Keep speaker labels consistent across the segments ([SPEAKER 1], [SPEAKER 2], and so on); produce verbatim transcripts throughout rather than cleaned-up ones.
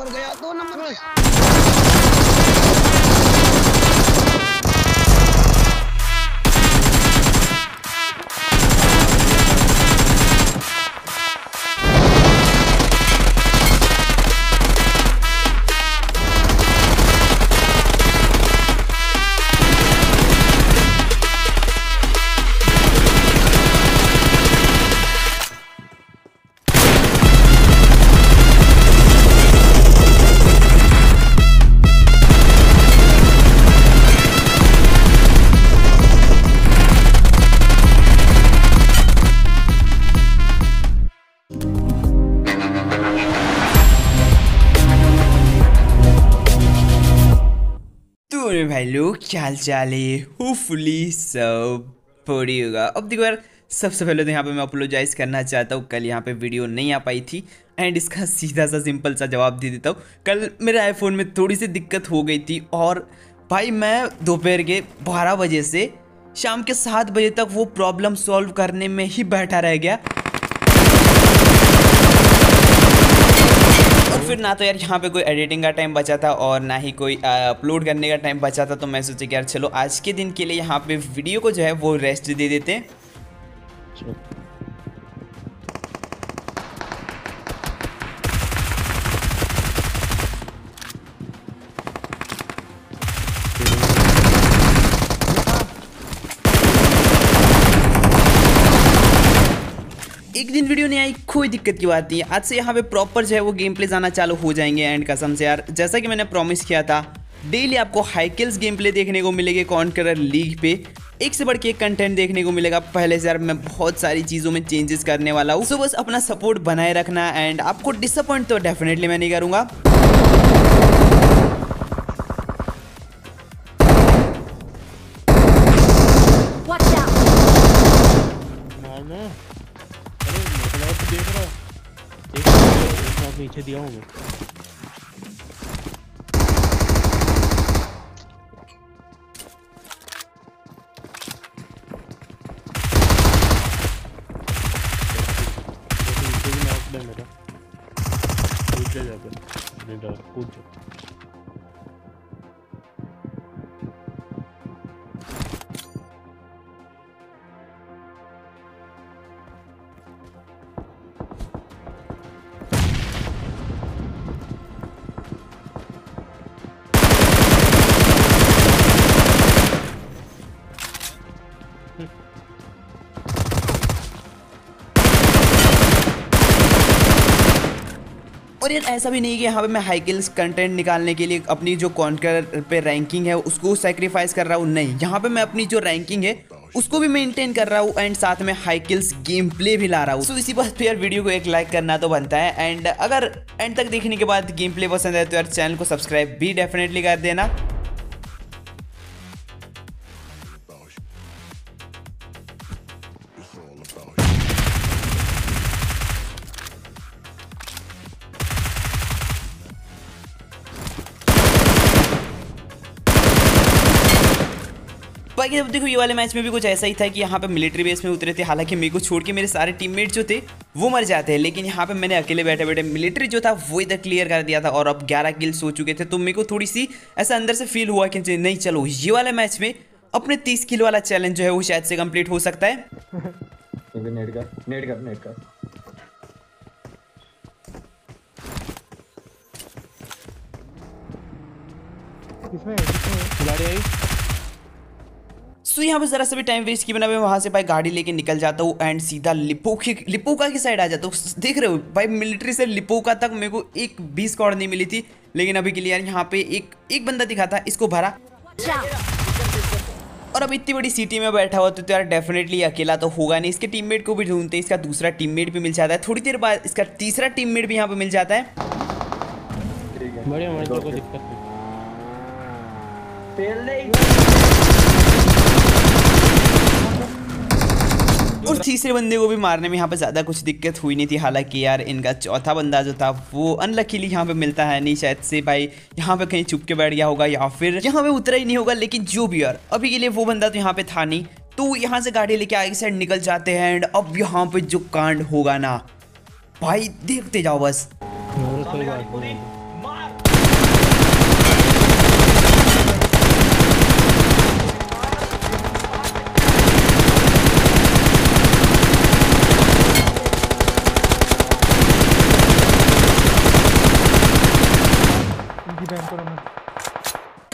[SPEAKER 1] Number गया, दो number गया।
[SPEAKER 2] मेरे भाई लोग क्या हाल चाल है। होपफुली सब बढ़िया होगा। अब देखो यार, सबसे पहले तो यहाँ पे मैं अपोलोजाइज करना चाहता हूँ, कल यहाँ पे वीडियो नहीं आ पाई थी एंड इसका सीधा सा सिंपल सा जवाब दे देता हूँ। कल मेरे आईफोन में थोड़ी सी दिक्कत हो गई थी और भाई मैं दोपहर के बारह बजे से शाम के सात बजे तक वो प्रॉब्लम सॉल्व करने में ही बैठा रह गया। और फिर ना तो यार यहाँ पे कोई एडिटिंग का टाइम बचा था और ना ही कोई अपलोड करने का टाइम बचा था, तो मैं सोचा कि यार चलो आज के दिन के लिए यहाँ पे वीडियो को जो है वो रेस्ट दे देते हैं। एक दिन वीडियो नहीं आई, कोई दिक्कत की बात नहीं है। आज से यहाँ पे प्रॉपर जो है वो गेम प्ले आना चालू हो जाएंगे एंड कसम से यार जैसा कि मैंने प्रॉमिस किया था, डेली आपको हाइकिल्स गेम प्ले देखने को मिलेगी कॉन्करर लीग पे। एक से बढ़ के एक कंटेंट देखने को मिलेगा। पहले से यार मैं बहुत सारी चीज़ों में चेंजेस करने वाला हूँ, सो बस अपना सपोर्ट बनाए रखना एंड आपको डिसअपॉइंट तो डेफिनेटली मैं नहीं करूँगा।
[SPEAKER 3] देख रहा एक नीचे दिया हूँ मैं। मेरा कूद जा जाकर कूद जा।
[SPEAKER 2] और यार ऐसा भी नहीं कि यहाँ पे मैं हाइकिल्स कंटेंट निकालने के लिए अपनी जो कॉन्करर पे रैंकिंग है उसको सैक्रिफाइस कर रहा हूँ, नहीं। यहाँ पे मैं अपनी जो रैंकिंग है उसको भी मेंटेन कर रहा हूँ एंड साथ में हाइकिल्स गेम प्ले भी ला रहा हूँ। सो इसी बात पे यार वीडियो को एक लाइक करना तो बनता है एंड अगर एंड तक देखने के बाद गेम प्ले पसंद है तो यार चैनल को सब्सक्राइब भी डेफिनेटली कर देना। बाकी अब देखो ये वाले मैच में भी कुछ ऐसा ही था कि यहाँ पे मिलिट्री बेस में उतरे थे। हालांकि मेरे को छोड़ के मेरे सारे टीममेट जो थे वो मर जाते हैं, लेकिन यहाँ पे मैंने अकेले बैठे बैठे मिलिट्री जो था वो इधर क्लियर कर दिया था और अब ग्यारह किल्स हो चुके थे। तो मेरे को थोड़ी सी ऐसा अंदर से फील हुआ कि नहीं चलो ये वाले मैच में अपने तीस किल वाला चैलेंज जो है वो शायद से कंप्लीट हो सकता है।
[SPEAKER 4] नेट कर नेट कर नेट कर
[SPEAKER 3] किसमें किसमें खिलाड़ी आई।
[SPEAKER 2] सो यहाँ पे जरा सा भी टाइम वेस्ट किए बिना मैं वहाँ से भाई गाड़ी लेके निकल जाता हूँ एंड सीधा लिपोकी लिपोका की साइड आ जाता हूँ। देख रहे हो भाई मिलिट्री से लिपोका तक मेरे को एक भी स्क्वाड नहीं मिली थी, लेकिन अभी के लिए यार यहाँ पे एक एक बंदा दिखा था, इसको भरा। और अब इतनी बड़ी सिटी में बैठा हुआ तो यार डेफिनेटली अकेला तो होगा नहीं, इसके टीममेट को भी ढूंढते, इसका दूसरा टीममेट भी मिल जाता है। थोड़ी देर बाद इसका तीसरा टीममेट भी यहाँ पे मिल जाता है।
[SPEAKER 3] बढ़िया हमारे को दिक्कत नहीं।
[SPEAKER 2] और तीसरे बंदे को भी मारने में यहाँ पे ज़्यादा कुछ दिक्कत हुई नहीं थी। हालांकि यार इनका चौथा बंदा जो था वो अनलकीली यहाँ पे मिलता है नहीं, शायद से भाई यहाँ पे कहीं छुप के बैठ गया होगा या फिर यहाँ पे उतरा ही नहीं होगा। लेकिन जो भी यार अभी के लिए वो बंदा तो यहाँ पे था नहीं, तो यहाँ से गाड़ी लेके आगे साइड निकल जाते हैं एंड अब यहाँ पे जो कांड होगा ना भाई देखते जाओ बस।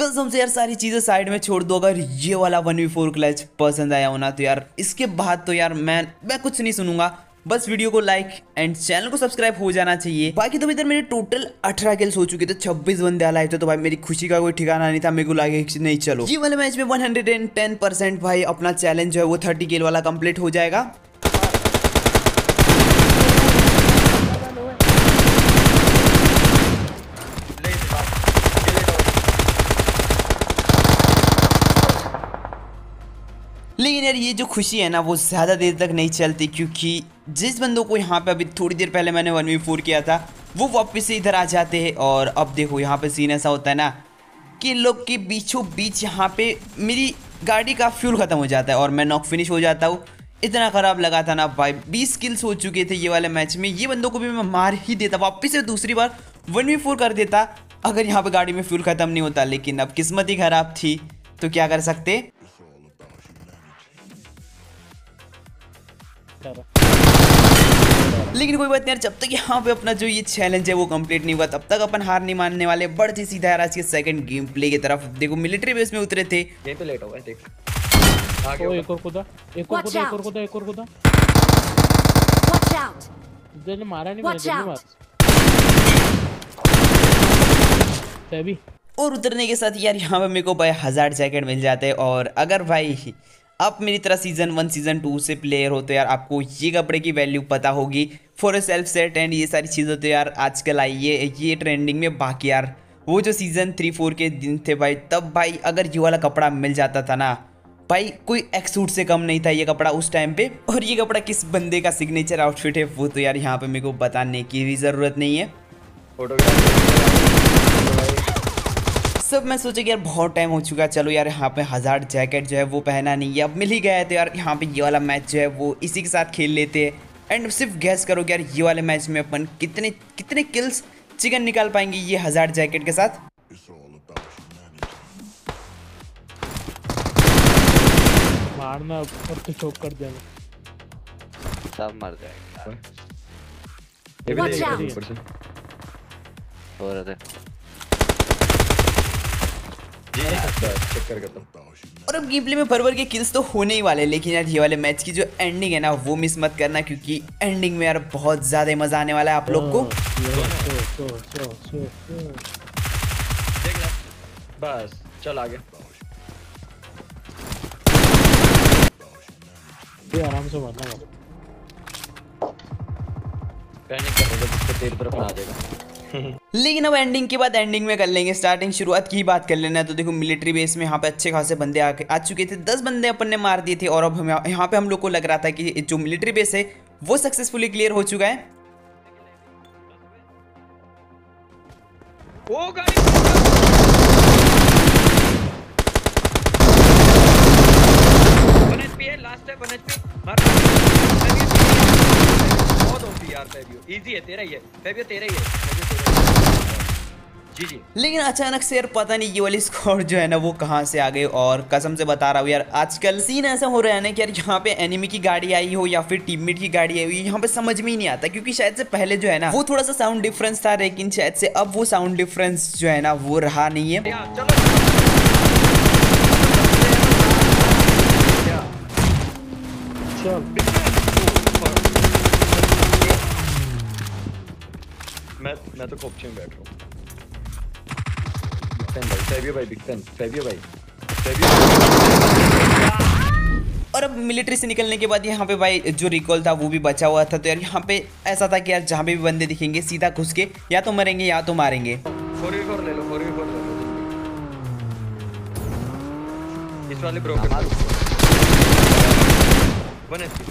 [SPEAKER 2] कसम से यार सारी चीजें साइड में छोड़ दो, अगर ये वाला वन वी फोर क्लच पसंद आया होना तो यार इसके बाद तो यार मैं मैं कुछ नहीं सुनूंगा, बस वीडियो को लाइक एंड चैनल को सब्सक्राइब हो जाना चाहिए। बाकी तो इधर मेरे टोटल अठारह किल्स हो चुके थे, छब्बीस बंदे आए थे, तो भाई मेरी खुशी का कोई ठिकाना नहीं था। मेरे को लगे कि नहीं चलो ये वाले मैच में वन हंड्रेड टेन परसेंट भाई अपना चैलेंज जो है वो थर्टी किल वाला कंप्लीट हो जाएगा। लेकिन यार ये जो खुशी है ना वो ज़्यादा देर तक नहीं चलती, क्योंकि जिस बंदों को यहाँ पे अभी थोड़ी देर पहले मैंने वन वी फोर किया था वो वापस से इधर आ जाते हैं। और अब देखो यहाँ पे सीन ऐसा होता है ना कि लोग के बीचों बीच यहाँ पे मेरी गाड़ी का फ्यूल ख़त्म हो जाता है और मैं नॉक फिनिश हो जाता हूँ। इतना ख़राब लगा था ना भाई, बीस किल्स हो चुके थे ये वाले मैच में। ये बंदों को भी मैं मार ही देता, वापस से दूसरी बार वन वी फोर कर देता अगर यहाँ पर गाड़ी में फ्यूल ख़त्म नहीं होता। लेकिन अब किस्मत ही ख़राब थी तो क्या कर सकते। लेकिन कोई बात नहीं यार, जब तक यहाँ पे अपना जो ये चैलेंज है वो कंप्लीट नहीं हुआ तब तक अपन हार नहीं मानने वाले। बढ़ते सीधा यार आज के सेकंड गेम प्ले की तरफ। देखो मिलिट्री बेस में उतरे थे,
[SPEAKER 4] गेम पे लेट हो गए, देख
[SPEAKER 3] आगे ओ, एक और कूदा एक और कूदा एक और कूदा एक और कूदा
[SPEAKER 1] Watch out!
[SPEAKER 3] मैंने मारा नहीं, मैंने जल्दी मार तभी।
[SPEAKER 2] और उतरने के साथ यार यहाँ पे मेरे को भाई हजार जैकेट मिल जाते हैं। और अगर भाई आप मेरी तरह सीजन वन सीजन टू से प्लेयर हो तो यार आपको ये कपड़े की वैल्यू पता होगी। For a self set and ये सारी चीज़ें तो यार आजकल आई है ये ट्रेंडिंग में। बाकी यार वो जो सीजन थ्री फोर के दिन थे भाई, तब भाई अगर ये वाला कपड़ा मिल जाता था ना भाई, कोई एक सूट से कम नहीं था ये कपड़ा उस टाइम पे। और ये कपड़ा किस बंदे का सिग्नेचर आउटफिट है वो तो यार यहाँ पे मेरे को बताने की भी ज़रूरत नहीं है। सब मैं सोचा कि यार बहुत टाइम हो चुका है, चलो यार यहाँ पे हज़ार जैकेट जो है वो पहना नहीं है, अब मिल ही गया है तो यार यहाँ पे ये वाला मैच जो है वो इसी के साथ खेल लेते हैं। एंड सिर्फ गैस करो कि यार ये वाले मैच में अपन कितने कितने किल्स चिकन निकाल पाएंगे ये हज़ार जैकेट के साथ।
[SPEAKER 3] मारना और तो चोक कर देना,
[SPEAKER 5] सब मर जाएंगे
[SPEAKER 1] Watch out!
[SPEAKER 5] हो रहे थे।
[SPEAKER 4] चेक कर करता हूं।
[SPEAKER 2] और अब गेम प्ले में भर भर के किल्स तो होने ही वाले, लेकिन यार ये वाले मैच की जो एंडिंग है ना वो मिस मत करना, क्योंकि एंडिंग में यार बहुत ज़्यादा मज़ा आने वाला है आप लोग को।
[SPEAKER 4] देख ले बस, चल आगे।
[SPEAKER 3] ये आराम से मारना मत,
[SPEAKER 4] पैनिक कर रहा है तो तेरी तरफ आ जाएगा।
[SPEAKER 2] लेकिन अब एंडिंग के बाद एंडिंग में कर लेंगे, स्टार्टिंग शुरुआत की ही बात कर लेना है। तो देखो मिलिट्री बेस में यहाँ पे अच्छे खासे बंदे आ, आ चुके थे, दस बंदे अपन ने मार दिए थे। और अब हम यहाँ पे हम लोग को लग रहा था कि जो मिलिट्री बेस है वो सक्सेसफुली क्लियर हो चुका है।
[SPEAKER 4] ओ गाड़ी वन एचपी है, लास्ट है वन एचपी मार। बहुत ओपी यार फेबियो, इजी है, तेरा ही है फेबियो, तेरा ही है जी जी।
[SPEAKER 2] लेकिन अचानक से यार पता नहीं ये वाली स्क्वाड जो है ना वो कहाँ से आ गए। और कसम से बता रहा हूँ यार आजकल सीन ऐसा हो रहा है ना कि यार यहाँ पे एनिमी की गाड़ी आई हो या फिर टीममेट की गाड़ी आई हो, यहाँ पे समझ में ही नहीं आता। क्योंकि शायद से पहले जो है ना वो थोड़ा सा साउंड डिफरेंस था, लेकिन शायद से अब वो साउंड डिफरेंस जो है ना वो रहा नहीं है।
[SPEAKER 4] मैं मैं तो कोपचे में बैठ रहा हूँ। भाई फेबियो भाई, बिग फैन फेबियो भाई, फेबियो।
[SPEAKER 2] और अब मिलिट्री से निकलने के बाद यहाँ पे भाई जो रिकॉल था वो भी बचा हुआ था। तो यार यहाँ पे ऐसा था कि यार जहाँ पे भी बंदे दिखेंगे सीधा घुस के या तो मरेंगे या तो मारेंगे।
[SPEAKER 4] फोर वी फोर ले लो, फोर वी फोर ले लो इस वाले ब्रोकर वन एचपी।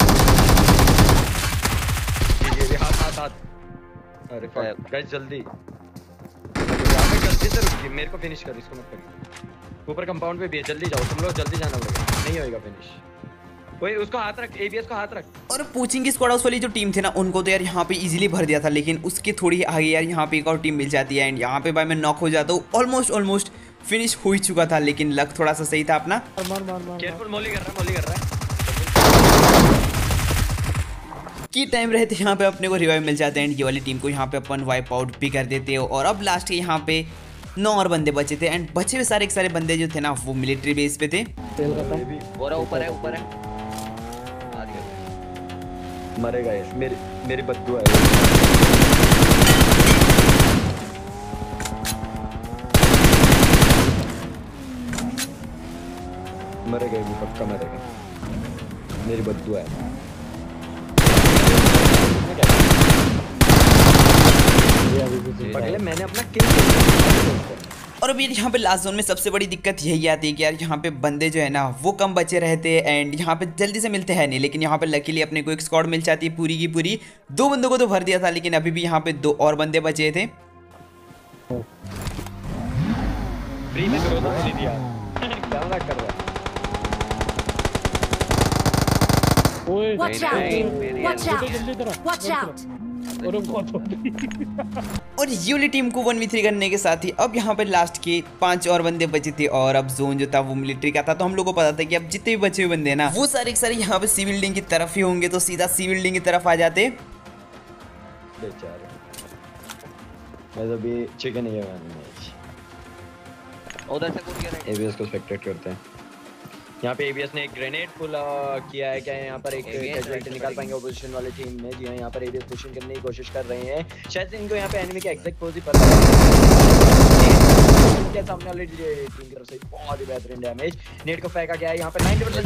[SPEAKER 4] ये ये हाथ हाथ हाथ। अरे फक गाइस, जल्दी यहाँ पे जल्दी से रुकिए, मेरे को फिनिश कर, इसको मत करिए। ऊपर कंपाउंड पे भी है, जल्दी जाओ तुम लोग, जल्दी जाना पड़ेगा, नहीं होएगा फिनिश। ओए उसको हाथ रख, एबीएस को हाथ रख।
[SPEAKER 2] और पूछिंग की स्क्वाड हाउस वाली जो टीम थी ना उनको तो यार यहाँ पे इजीली भर दिया था, लेकिन उसके थोड़ी आगे यार यहाँ पे एक और टीम मिल जाती है। एंड यहाँ पे भाई मैं नॉक हो जाता हूँ, ऑलमोस्ट ऑलमोस्ट फिनिश हो ही चुका था, लेकिन लक थोड़ा सा सही था अपना।
[SPEAKER 3] मार मार मार
[SPEAKER 4] केयरफुल, मोली कर रहा है, मोली कर रहा है।
[SPEAKER 2] की टाइम रहते यहाँ पे अपने को रिवाइव मिल जाते हैं। एंड ये वाली टीम को यहाँ पे अपन वाइप आउट भी कर देते हो। और अब लास्ट के यहाँ पे नौ और बंदे बचे थे एंड बचे हुए सारे के सारे बंदे जो थे ना वो मिलिट्री बेस पे थे।
[SPEAKER 3] तेल खत्म।
[SPEAKER 5] वो रहा ऊपर है ऊपर है। आ गया।
[SPEAKER 4] मरेगा ये, मेरी मेरी बद्दुआ है। मरेगा ये, पक्का मरेगा, मेरी बद्दुआ है। पगले मैंने अपना किल किया।
[SPEAKER 2] और अभी यहाँ पे लास्ट जोन में सबसे बड़ी दिक्कत यही आती है कि यार यहाँ पे बंदे जो है ना वो कम बचे रहते हैं एंड यहाँ पे जल्दी से मिलते हैं नहीं, लेकिन यहाँ पे लकीली अपने को एक स्क्वाड मिल जाती है पूरी की पूरी। दो बंदों को तो भर दिया था लेकिन अभी भी यहाँ पे दो और बंदे बचे थे।
[SPEAKER 4] फ्री में करो तो नहीं दिया, क्या मजाक कर रहा है?
[SPEAKER 3] ओए
[SPEAKER 1] Watch
[SPEAKER 5] नहीं, नहीं,
[SPEAKER 1] out!
[SPEAKER 5] मेरी
[SPEAKER 1] Watch
[SPEAKER 5] यार।
[SPEAKER 1] out!
[SPEAKER 3] जल्दी करो।
[SPEAKER 1] Watch out!
[SPEAKER 3] और बहुत होती।
[SPEAKER 2] और यूली टीम को वन वी थ्री करने के साथ ही अब यहाँ पे लास्ट के पांच और बंदे बचे थे और अब जोन जो था वो मिलिट्री का था। तो हम लोग को पता था कि अब जितने भी बचे हुए बंदे हैं ना वो सारे के सारे यहाँ पे सी बिल्डिंग की तरफ ही होंगे, तो सीधा सी बिल्डिंग की तरफ आ जाते।
[SPEAKER 4] बेचारे, मैं तो भी चिकन ही है मैच।
[SPEAKER 5] उधर से कूद गया।
[SPEAKER 4] एबीएस को स्पेक्टेट करते हैं। यहाँ पे एबीएस ने एक ग्रेनेड पुल किया है। क्या है यहाँ पर एक कैजुअलिटी निकाल पाएंगे ओपोजिशन वाले टीम में? जी हाँ, यहाँ पर एबीएस पुशिंग करने की कोशिश कर रहे हैं। शायद से इनको यहाँ पे एनिमी के एग्जैक्ट पोज ही पता है। सामने वाली टीम की तरफ से बहुत ही बेहतरीन डैमेज। नेट को फेंका गया है यहाँ पे नाइंटी परसेंट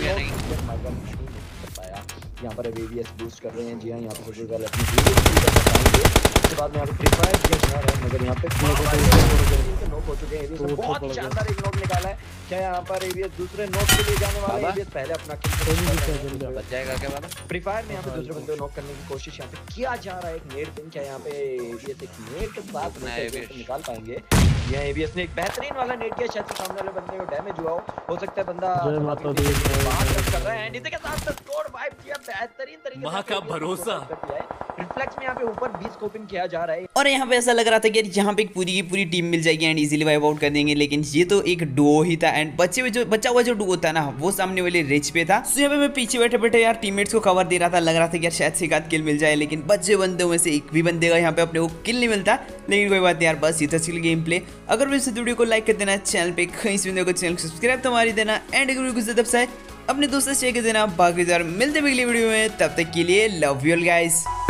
[SPEAKER 4] पाया। यहाँ पर एबीएस बूस्ट कर रहे हैं। जी हाँ, यहाँ पे सबसे पहले अपनी उसके बाद में यहाँ पे फ्री फायर किया जा रहा है, मगर यहाँ पे नॉक हो चुके हैं। एबीएस ने बहुत शानदार एक नॉक निकाला है। क्या यहाँ पर एबीएस दूसरे नॉक के लिए जाने वाला है? एबीएस पहले अपना किल
[SPEAKER 5] बच जाएगा क्या वाला?
[SPEAKER 4] फ्री फायर में यहाँ पे दूसरे बंदे को नॉक करने की कोशिश यहाँ पे किया जा रहा है। एक नेट पिन, क्या यहाँ पे एबीएस एक नेट के साथ निकाल पाएंगे? यहाँ एबीएस ने एक बेहतरीन वाला नेट किया, शायद सामने वाले बंदे को डैमेज हुआ हो हो सकता है बंदा
[SPEAKER 3] जय माता दी।
[SPEAKER 4] बाहर कर रहा है एंड इसी के साथ स्कोर वाइप किया बेहतरीन तरीके से। मां का भरोसा रिफ्लेक्स में यहाँ पे ऊपर बीस स्कोपिंग किया जा रहा है।
[SPEAKER 2] और यहाँ पे ऐसा लग रहा था कि यहाँ पे एक पूरी की पूरी टीम मिल जाएगी एंड इजीली वाइप आउट कर देंगे, लेकिन ये तो एक डुओ ही था एंड बचे हुए जो बचा हुआ जो डुओ था ना वो सामने वाले रिच पे था। सो यहाँ पे मैं पीछे बैठे बैठे यार टीममेट्स को कवर दे रहा था, लग रहा था कि यार शायद से एक आध किल मिल जाए, लेकिन बचे बंदों में से एक भी बंदे का यहाँ पे अपने को किल नहीं मिलता। लेकिन कोई बात नहीं यार, बस इतना चिल गेम प्ले। अगर वैसे वीडियो को लाइक कर देना, चैनल पे कहीं से वीडियो को चैनल को सब्सक्राइब तो मारी देना एंड अगर कुछ ज्यादा अपने दोस्तों से शेयर कर देना। बाकी यार मिलते हैं अगली वीडियो में, तब तक के लिए लव यू ऑल गाइस।